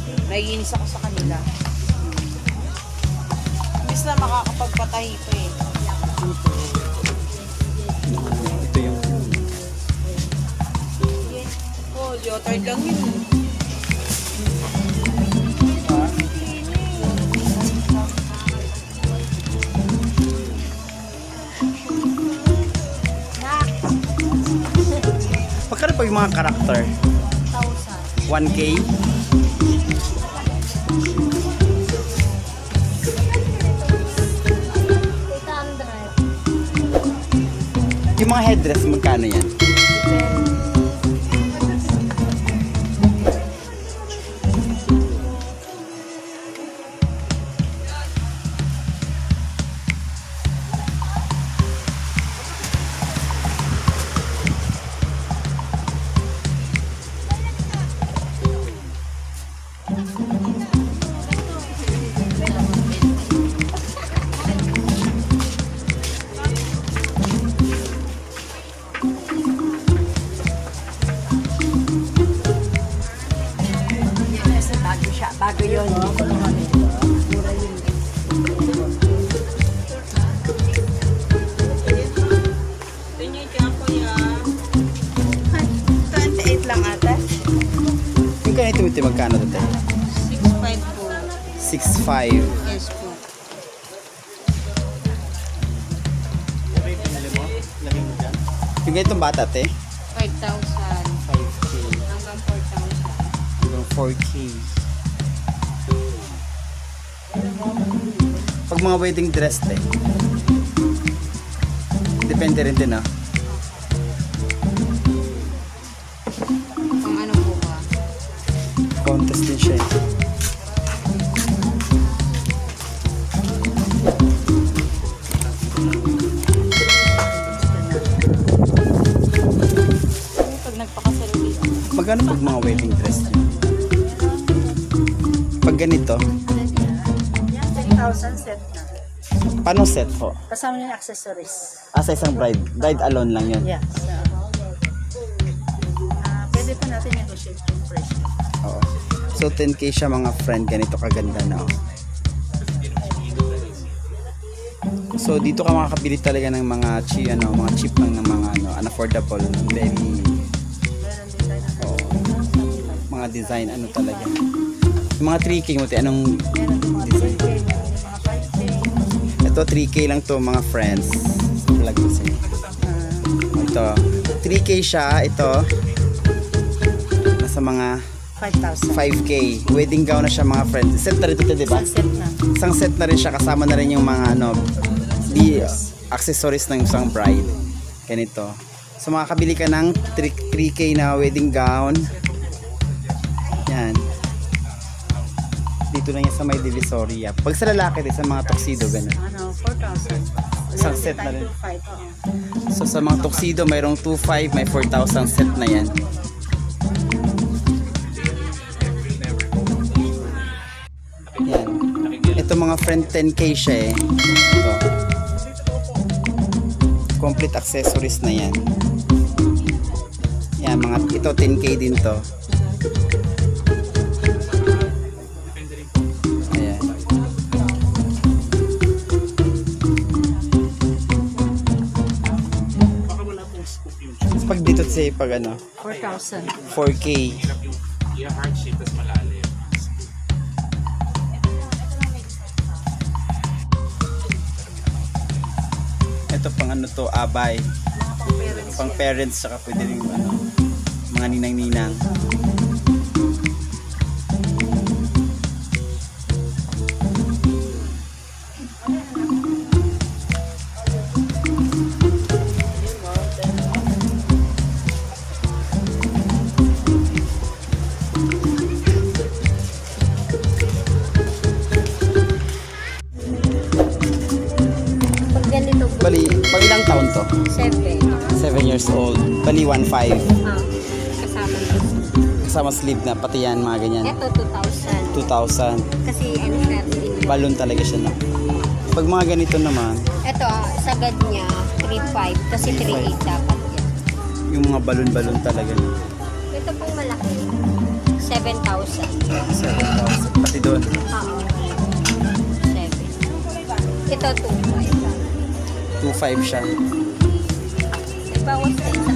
Naiinis ako sa kanila. Imbis na makakapagpatahi pa eh. Ito yung... Oh, Jotard lang yun. Pagkano pa yung mga karakter? 1K? Yung mga headdress, magkano yan? Bago yun. Mura yun. Ito nyo yung tiyan ko yan. 28 lang ata. Yung ganito ito, magkano ito? 6.5 po. 6.5. Yes po. Yung ganitong bata, te? 5,000. 5K. Hanggang 4,000. Hanggang 4K. Pag mga wedding dress, te? Depende rin din, ah. Kung ano po ba? Contest din siya, eh. Pag nagpakasaluli. Magkano pag mga wedding dress niyo? Pag ganito, 10,000 set na. paano set po? Kasama niya yung accessories. Sa isang bride. Bride alone lang yun. Yeah. So, pwede pa natin negotiate yung price. Oo. So 10K siya mga friend, ganito kaganda na. Oh. So dito ka makakabili talaga ng mga cheap lang ng mga unaffordable, very mga design talaga. Yung mga 3K mo, anong design? Mga 5K. Ito 3K lang to mga friends. Sa vlog ko sa'yo. Ito 3K siya, ito nasa mga 5,000. 5K. Wedding gown na siya mga friends. Set na rin ito, di ba? Isang set na. Isang set na rin siya, kasama na rin yung mga accessories ng isang bride. Ganito. So makakabili ka ng 3K na wedding gown. Yan. Dito lang yan sa may Divisoria. Pag sa lalaki din, sa mga tuxedo, ganun. 4,000. Isang set na rin. 5. So sa mga tuxedo, mayroong 2,500, may 4,000 set na yan. Yan. Ito mga friend, 10K siya eh. Ito. Complete accessories na yan. Yan, ito 10K din to. Ayan. Pag dito say pag 4,000. 4K. Yung heart shape tas malalim. Ito pang to, abay. Pang parents, saka pwede rin mga ninang-ninang. Pag ganito, Bali, pag ilang taon to? 7. 7 years old. Bali, 1.5. Kasama ito. Kasama sleeve na, pati yan, mga ganyan. Ito, 2,000. 2,000. Kasi ano siya, Balloon talaga siya, no? Pag mga ganito naman, ito, sagad niya, 3,500. Kasi 3,800 dapat yan. yung mga balloon-balloon talaga. No? Ito pong malaki, 7,000. 7,000. Ito, 2.5 siya. Bawas sa isa.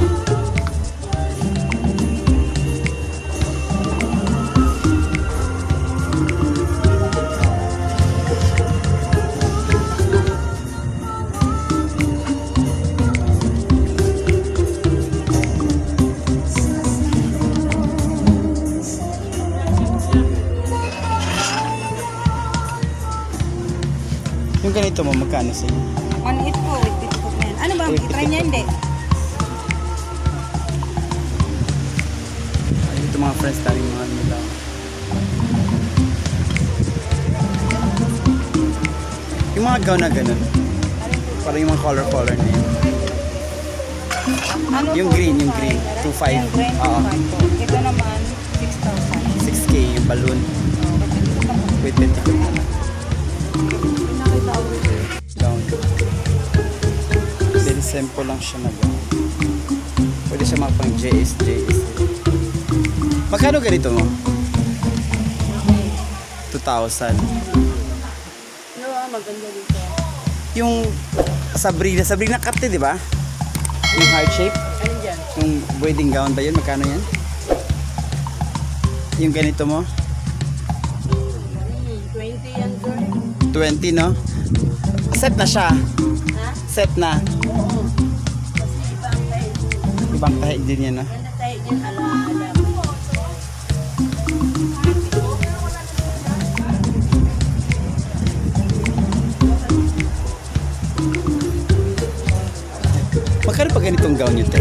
Yung ganito mo, magkano sa inyo? 1.8 po, with bitikot na yan. Ano ba? With Try niya hindi. Ay, ito mga friends, daming mga nila. Yung mga gown na ganun. Parang yung mga color na yun. Ano Yung po, green, yung 2.5. green. 2.5. Yung green, Oo. 2.5 po. Ito naman, 6,000. 6K yung balloon. With bentikot na lang. Gown. Very simple lang siya na gown. Pwede siya mga pang JS. Magkano ganito mo? 2,000. No, maganda dito. Yung Sabrina cut di ba? Yung heart shape? Ano dyan? Yung wedding gown ba yun? Magkano yan? Yung ganito mo? 20 yan, girl. 20, no? Set na siya. Ha? Set na. Oo. Kasi ibang tayo. Ibang tahig din yan, no? Ganda tayo dyan, ala. Magkano pa ganitong gown yun, te?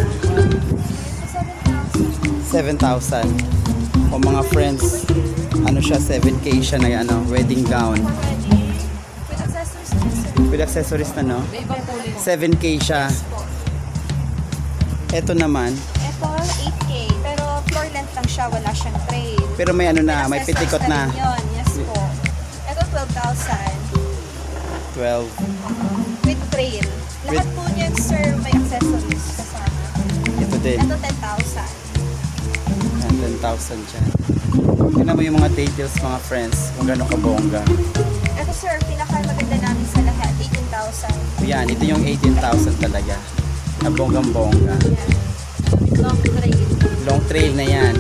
7,000. O mga friends, ano siya, 7K siya na ano, wedding gown. With accessories na, no? May ibang kulay. 7K siya. Ito naman, Ito, 8K. Pero floor length lang siya, wala siyang trail. pero may ano na, may Accessories pitikot na. rin yun, yes po. Ito, 12,000. 12. With trail. Lahat po niyan, sir, may accessories kasama. Ito din. Ito, 10,000. 10,000 dyan. Tignan mo yung mga details, mga friends, kung gano'ng kabongga. Ito, sir, pinakamaganda namin sa lahat, 18,000. Yan, ito yung 18,000 talaga. Na bonggang-bongga. Yan. Long trail. Long trail na yan.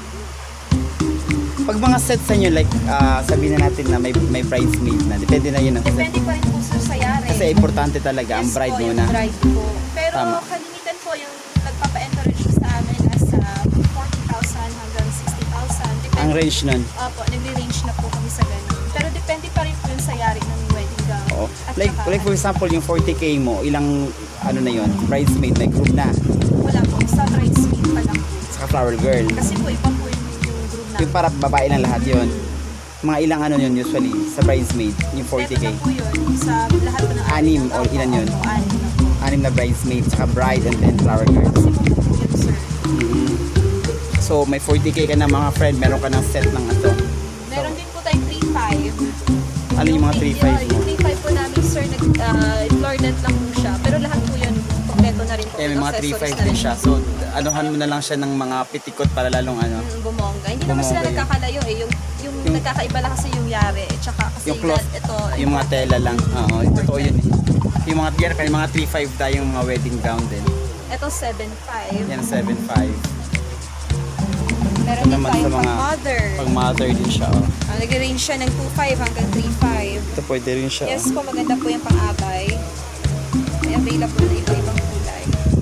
Pag mga set sa inyo, like, sabihin na natin na may bridesmaid na. Depende na yun ang set. Depende pa rin po, sir, sa yari. Kasi importante talaga ang Yes bride po, yung muna. bride po. Pero Tama. kalimitan po yung nagpapa-encourage sa amin nasa 40,000 hanggang 60,000. Depende. Ang range nun. Opo, nagre-range na po kami sa ganun. Pero depende pa rin po yun sa yari ng wedding gown. Oo. At Like saka, for example, yung 40K mo, ilang, ano na yun, bridesmaid, may group na. wala po, sa bridesmaid pa lang po. Saka flower girl. Kasi po iba po yung group namin. Yung para babae lang lahat yun. Mga ilang ano yun usually, sa bridesmaid, yung 40K. Ito na po yun, sa lahat po ng Anim amin. or Opo, ilan yun? opo, anim na po. 6 na bridesmaid, saka bride and then flower girl. Kasi po yun, sir. Mhm. So may 40K ka na mga friend, meron ka ng set ng ito. Meron din po tayong 3.5. Ano yung mga 3.5 mo? Yung 3.5 po namin, sir, floor length lang po siya. Pero lahat po yun, kompleto na rin po. Eh, may mga Accessories 3.5 na din rin siya. po. So anuhan mo na lang siya ng mga pitikot para lalong ano. Bumongga. Hindi naman sila Bumongga yun. nagkakalayo eh. Yung nagkakaiba lang kasi yung yari. At saka kasi Yung cloth, ito. yung mga tela lang. Oo, totoo yun eh. Yung mga yan, may mga 3.5 tayong mga wedding gown din. Ito 7.5. Yan 7.5. Meron Ito din naman tayong sa mga pang-mother. pang mother din siya. Oh. Nag-range siya ng 2.5 hanggang 3.5. Ito pwede rin siya. Yes po, maganda po yung pang-abay. May available na iba-ibang kulay.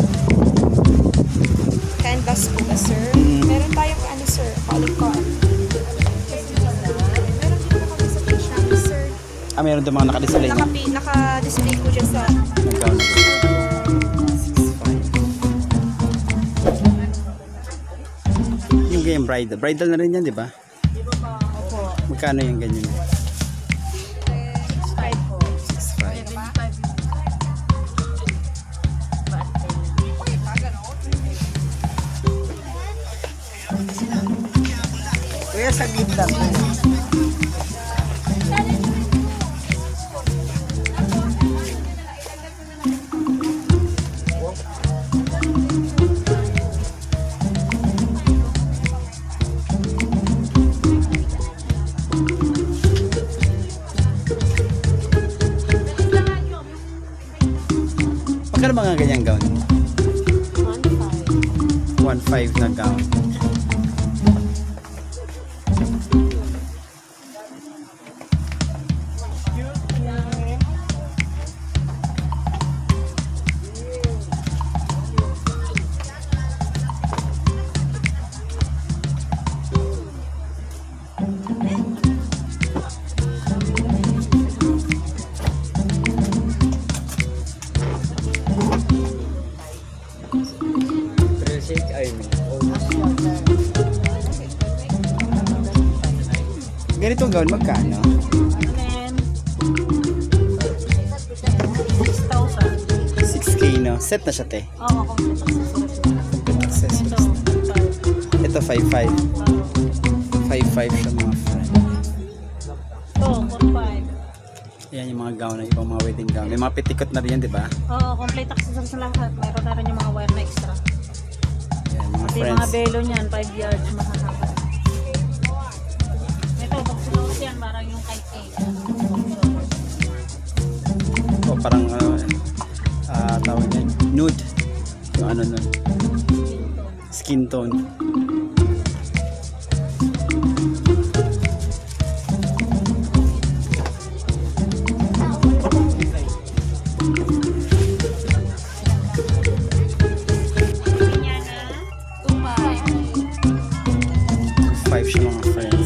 Canvas po ba, sir? Meron tayong ano, sir? Polycon. Meron din po kami sa page namin, sir. Ah, meron doon mga nakadisplay na. Naka-display po dyan sa... Magkano? 6.5. Yung ganyan bridal. Bridal na rin yan, di ba? Opo. Magkano yung ganyan? 6.5 po. 6.5. Kuya, saglit lang. Magkano mga ganyang gown? 1.5 na gown. Ganitong gown magkano? 6,000. 6K no? Set na siya te. Oo, kompleto sa Accessories. Ito 5.5. 5.5 siya mga friend. Ito, 4,500. Yan yung mga gown na ibang mga wedding gown. May mga petikot na rin yan, di ba? Oo, complete accessories sa lahat. Mayroon na rin yung mga wire na extra. Yan mga Pati friends. mga belo niyan, 5 yards, mahahaba. Ito, pag sinuot yan, parang yung kay Kay. O parang tawag yan. Nude. Yung ano nun. Skin tone. Niya na, 2,500. 5 siya mga friends.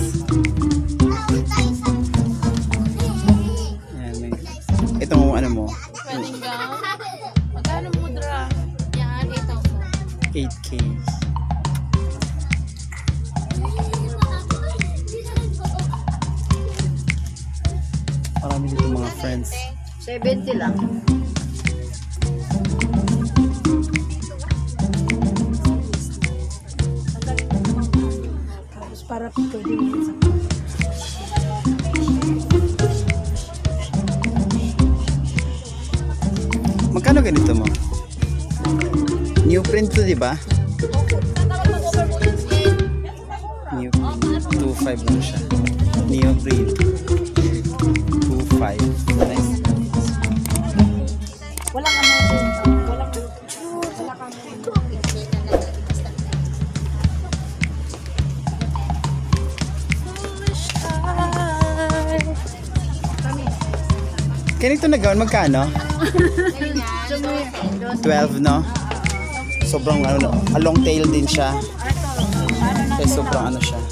Yan, may... Itong ano mo, Wedding gown. Magkano mudra? Yan, 8,000. 8K. Marami dito mga friends. 70 lang. Tapos para pito din. Magkano ganito mo? New print to, di ba? New print. 2.5 lang siya. New print. 2.5. Nice. Walang ano din. Walang Ganito na gown, magkano? 12, no? Sobrang ano, no? A long tail din siya. Kaya sobrang ano siya.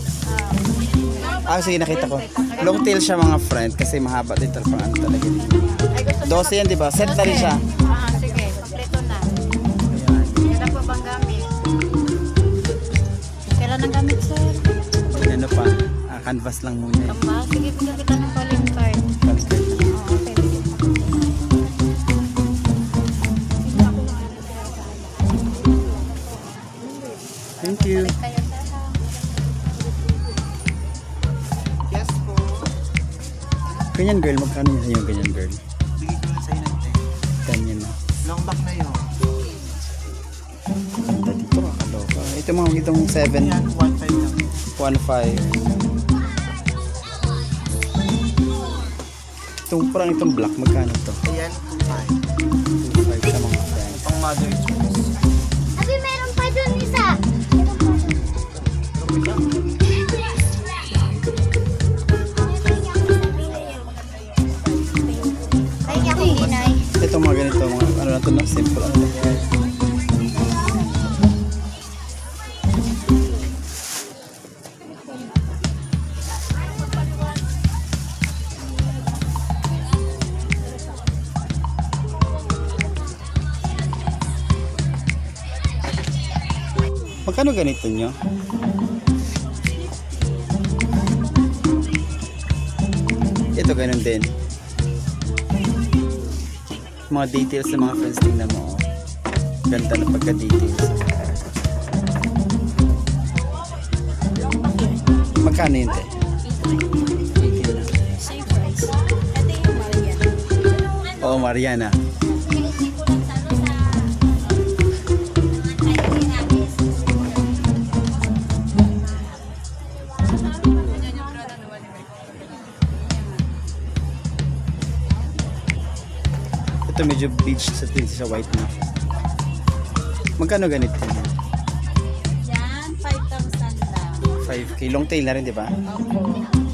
Sige, nakita ko. Long tail siya mga friend kasi mahaba din talaga ano talaga. 12 yan, di ba? Set na rin siya. sige, kompleto na. Ayan. Kailan pa bang gamit? Kailan ang gamit, sir? Ano pa? Canvas lang muna. Tama, sige, bigyan kita ng calling card. Balikan na. Oo, okay. Thank you. Yes po. Ganyan girl, magkano yun yung ganyan girl? Bigay ko lang sa'yo ng 10 na. 10. Long back na yun. Ganda dito, kakaloka. Ito mga itong 7. Yan, 1.5 lang. 1.5. Itong parang itong black, magkano to? Ayan, 2.5. 2.5 sa mga friends. Pang mother choice. Abi, meron pa dun isa. Ay, ako inay. Itong mga ganito, mga ano na to, no? Simple ano to. Magkano ganito nyo? Ito ganun din. Mga details ng mga friends, tingnan mo. Oh. Ganda na pagka-details. Magkano yun, te? 18 na. Same price. Ito yung Marian. Oo, Mariana. Ito Ito medyo beach sa white na. Magkano ganito? Yan, 5,000 lang. 5K. Long tail na rin, di ba? Opo.